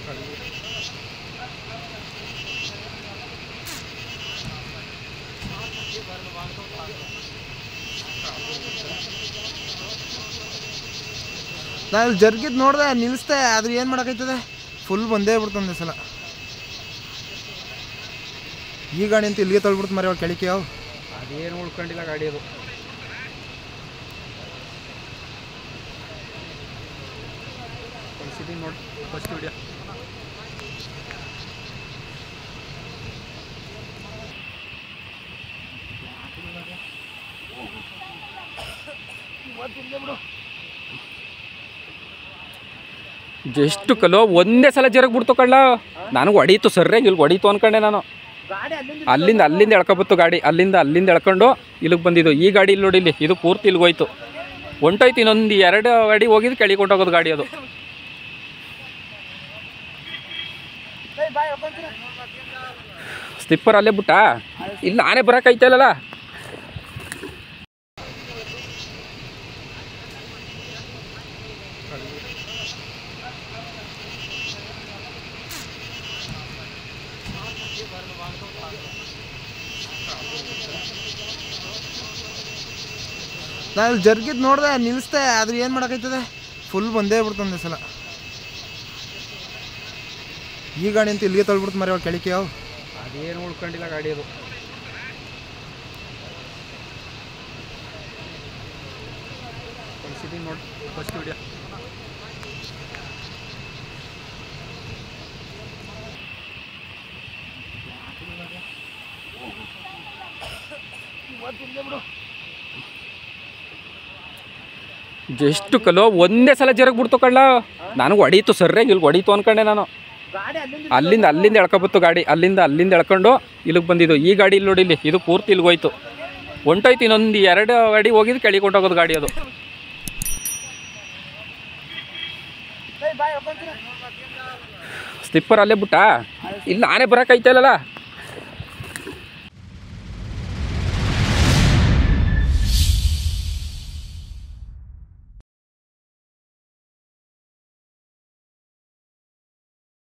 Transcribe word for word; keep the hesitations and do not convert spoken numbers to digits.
ನಾನು ಜರ್ಗಿದ್ ನೋಡಿದೆ ನಿಲ್ಲಿಸ್ದೆ, ಆದ್ರೆ ಏನು ಮಾಡೋಕ್ಕೈತದೆ, ಫುಲ್ ಬಂದೇ ಬಿಡ್ತು ಒಂದೇ ಸಲ. ಈ ಗಾಡಿ ಅಂತ ಇಲ್ಲಿಗೆ ತಳ್ಬಿಡ್ತು ಮರಿ ಅವ್ರು ಕೆಳಕ್ಕೆ. ಯಾವ ಅದೇನು ಉಳ್ಕೊಂಡಿಲ್ಲ ಗಾಡಿ ಅದು. ಕಳಿಸಿದ್ದೀನಿ ನೋಡಿ ಫಸ್ಟ್ ವಿಡಿಯೋ. ಜಸ್ಟ್ ಕಲೋ ಒಂದೇ ಸಲ ಜರಗ್ ಬಿಡ್ತು ಕಳ್ಳ. ನನಗೆ ಹೊಡೀತು ಸರ್ಯಾಗಿ ಇಲ್ಲಿ ಹೊಡೀತು ಅನ್ಕೊಂಡೆ ನಾನು. ಅಲ್ಲಿಂದ ಅಲ್ಲಿಂದ ಎಳ್ಕೊಬತ್ತು ಗಾಡಿ, ಅಲ್ಲಿಂದ ಅಲ್ಲಿಂದ ಎಳ್ಕೊಂಡು ಇಲ್ಲಿಗೆ ಬಂದಿದ್ದು. ಈ ಗಾಡಿ ಇಲ್ಲಿ ನೋಡಿ, ಇಲ್ಲಿ ಇದು ಪೂರ್ತಿ ಇಲ್ಲಿಗೆ ಹೋಯ್ತು, ಹೊಂಟೋಯ್ತು. ಇನ್ನೊಂದು ಎರಡು ಗಾಡಿ ಹೋಗಿದ್ದು ಕೆಳಗೆ ಹೊಂಟೋಗೋದು ಗಾಡಿ ಅದು. ಸ್ಲಿಪ್ಪರ್ ಅಲ್ಲೇ ಬಿಟ್ಟ, ಇಲ್ಲಿ ನಾನೇ ಬರೋಕೈತಲ್ಲ. ನಾನು ಜರ್ಗಿದ್ ನೋಡಿದೆ ನಿಲ್ಲಿಸ್ದೆ, ಆದ್ರೆ ಏನು ಮಾಡೋಕ್ಕೈತದೆ, ಫುಲ್ ಬಂದೇ ಬಿಡ್ತು ಒಂದೇ ಸಲ. ಈ ಗಾಡಿ ಅಂತ ಇಲ್ಲಿಗೆ ತಳ್ಬಿಡ್ತು ಮರಿ ಅವ್ರು ಕೆಳಕ್ಕೆ. ಯಾವ ಅದೇನು ಉಳ್ಕೊಂಡಿಲ್ಲ ಗಾಡಿ ಅದು. ಕಳಿಸಿದ್ದೀನಿ ನೋಡಿ ಫಸ್ಟ್ ವಿಡಿಯೋ. ಜಸ್ಟ್ ಕಲೋ ಒಂದೇ ಸಲ ಜರಗ್ ಬಿಡ್ತು ಕಳ್ಳ. ನನಗೆ ಹೊಡೀತು ಸರ್ಯಾಗಿ ಇಲ್ಲಿ ಹೊಡೀತು ಅನ್ಕೊಂಡೆ ನಾನು. ಅಲ್ಲಿಂದ ಅಲ್ಲಿಂದ ಎಳ್ಕೊಬತ್ತು ಗಾಡಿ, ಅಲ್ಲಿಂದ ಅಲ್ಲಿಂದ ಎಳ್ಕೊಂಡು ಇಲ್ಲಿಗೆ ಬಂದಿದ್ದು. ಈ ಗಾಡಿ ಇಲ್ಲಿ ನೋಡಿ, ಇಲ್ಲಿ ಇದು ಪೂರ್ತಿ ಇಲ್ಲಿಗೆ ಹೋಯ್ತು, ಹೊಂಟೋಯ್ತು. ಇನ್ನೊಂದು ಎರಡು ಗಾಡಿ ಹೋಗಿದ್ದು ಕೆಳಗೆ ಹೊಂಟೋಗೋದು ಗಾಡಿ ಅದು. ಸ್ಲಿಪ್ಪರ್ ಅಲ್ಲೇ ಬಿಟ್ಟ, ಇಲ್ಲಿ ನಾನೇ ಬರೋಕೈತಲ್ಲ.